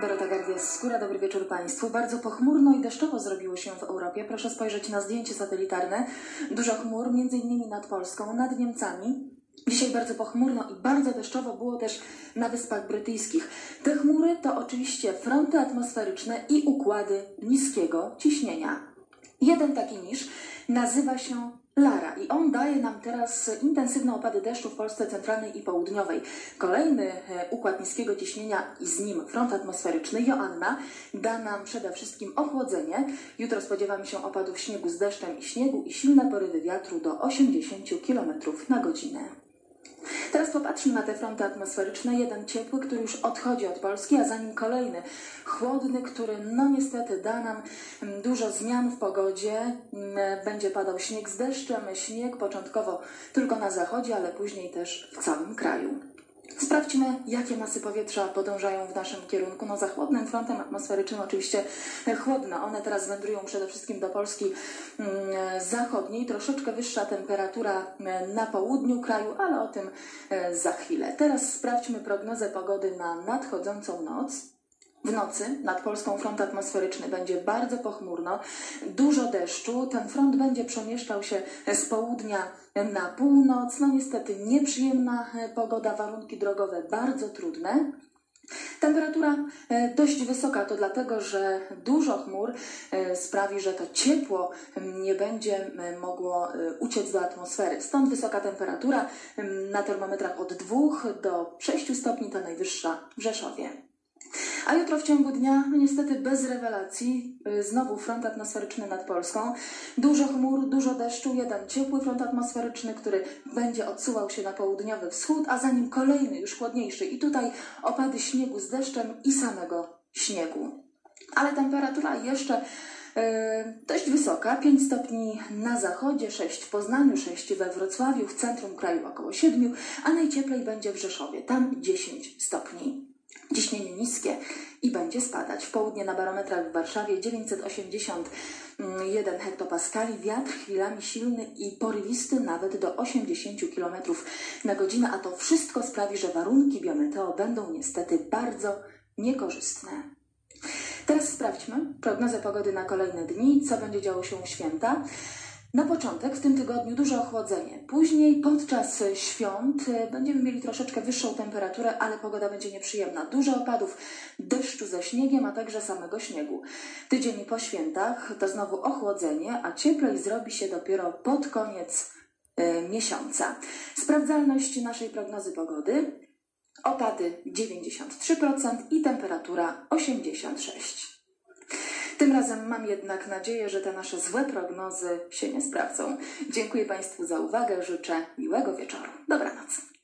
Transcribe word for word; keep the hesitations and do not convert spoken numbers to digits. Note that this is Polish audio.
Dorota Gardias-Skóra, dobry wieczór Państwu. Bardzo pochmurno i deszczowo zrobiło się w Europie. Proszę spojrzeć na zdjęcie satelitarne. Dużo chmur, między innymi nad Polską, nad Niemcami. Dzisiaj bardzo pochmurno i bardzo deszczowo było też na Wyspach Brytyjskich. Te chmury to oczywiście fronty atmosferyczne i układy niskiego ciśnienia. Jeden taki niż nazywa się Lara i on daje nam teraz intensywne opady deszczu w Polsce centralnej i południowej. Kolejny układ niskiego ciśnienia i z nim front atmosferyczny Joanna da nam przede wszystkim ochłodzenie. Jutro spodziewamy się opadów śniegu z deszczem i śniegu i silne porywy wiatru do osiemdziesięciu kilometrów na godzinę. Teraz popatrzmy na te fronty atmosferyczne. Jeden ciepły, który już odchodzi od Polski, a za nim kolejny chłodny, który no niestety da nam dużo zmian w pogodzie. Będzie padał śnieg z deszczem, śnieg początkowo tylko na zachodzie, ale później też w całym kraju. Sprawdźmy, jakie masy powietrza podążają w naszym kierunku. No za chłodnym frontem atmosferycznym oczywiście chłodno. One teraz wędrują przede wszystkim do Polski zachodniej. Troszeczkę wyższa temperatura na południu kraju, ale o tym za chwilę. Teraz sprawdźmy prognozę pogody na nadchodzącą noc. W nocy nad Polską front atmosferyczny będzie bardzo pochmurno, dużo deszczu. Ten front będzie przemieszczał się z południa na północ. No niestety nieprzyjemna pogoda, warunki drogowe bardzo trudne. Temperatura dość wysoka, to dlatego, że dużo chmur sprawi, że to ciepło nie będzie mogło uciec do atmosfery. Stąd wysoka temperatura na termometrach od dwóch do sześciu stopni, to najwyższa w Rzeszowie. A jutro w ciągu dnia, niestety bez rewelacji, znowu front atmosferyczny nad Polską. Dużo chmur, dużo deszczu, jeden ciepły front atmosferyczny, który będzie odsuwał się na południowy wschód, a za nim kolejny, już chłodniejszy. I tutaj opady śniegu z deszczem i samego śniegu. Ale temperatura jeszcze yy, dość wysoka, pięć stopni na zachodzie, sześć w Poznaniu, sześć we Wrocławiu, w centrum kraju około siedmiu, a najcieplej będzie w Rzeszowie, tam dziesięć stopni. Ciśnienie niskie i będzie spadać. W południe na barometrach w Warszawie dziewięćset osiemdziesiąt jeden hektopaskali, wiatr chwilami silny i porywisty nawet do osiemdziesięciu kilometrów na godzinę, a to wszystko sprawi, że warunki biometeo będą niestety bardzo niekorzystne. Teraz sprawdźmy prognozę pogody na kolejne dni, co będzie działo się w święta. Na początek w tym tygodniu duże ochłodzenie. Później podczas świąt będziemy mieli troszeczkę wyższą temperaturę, ale pogoda będzie nieprzyjemna. Dużo opadów deszczu ze śniegiem, a także samego śniegu. Tydzień po świętach to znowu ochłodzenie, a cieplej zrobi się dopiero pod koniec y, miesiąca. Sprawdzalność naszej prognozy pogody. Opady dziewięćdziesiąt trzy procent i temperatura osiemdziesiąt sześć procent. Tym razem mam jednak nadzieję, że te nasze złe prognozy się nie sprawdzą. Dziękuję Państwu za uwagę, życzę miłego wieczoru. Dobranoc.